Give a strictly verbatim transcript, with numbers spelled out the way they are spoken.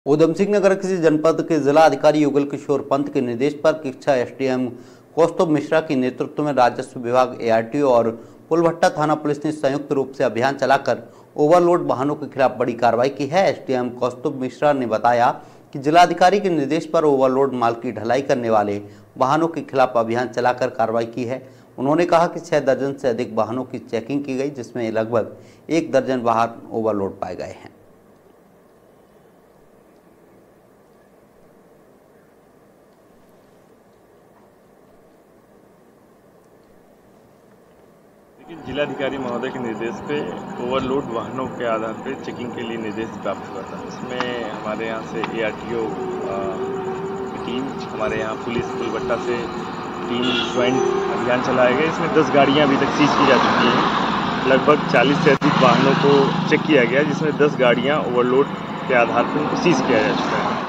उधम सिंह नगर किसी जनपद के जिला अधिकारी युगल किशोर पंत के निर्देश पर किच्छा एसडीएम कौस्तुभ मिश्रा के नेतृत्व में राजस्व विभाग, एआरटीओ और पुलभट्टा थाना पुलिस ने संयुक्त रूप से अभियान चलाकर ओवरलोड वाहनों के खिलाफ बड़ी कार्रवाई की है। एसडीएम कौस्तुभ मिश्रा ने बताया कि जिलाधिकारी के निर्देश पर ओवरलोड माल की ढलाई करने वाले वाहनों के खिलाफ अभियान चलाकर कार्रवाई की है। उन्होंने कहा कि छह दर्जन से अधिक वाहनों की चेकिंग की गई, जिसमें लगभग एक दर्जन वाहन ओवरलोड पाए गए हैं। लेकिन जिलाधिकारी महोदय के निर्देश पे ओवरलोड वाहनों के आधार पे चेकिंग के लिए निर्देश प्राप्त हुआ था। इसमें हमारे यहाँ से एआरटीओ की टीम, हमारे यहाँ पुलिस पुलभट्टा से टीम ज्वाइंट अभियान चलाया गया। इसमें दस गाड़ियाँ अभी तक सीज की जा चुकी हैं। लगभग चालीस से अधिक वाहनों को चेक किया गया, जिसमें दस गाड़ियाँ ओवरलोड के आधार पर उनको सीज किया जा चुका है।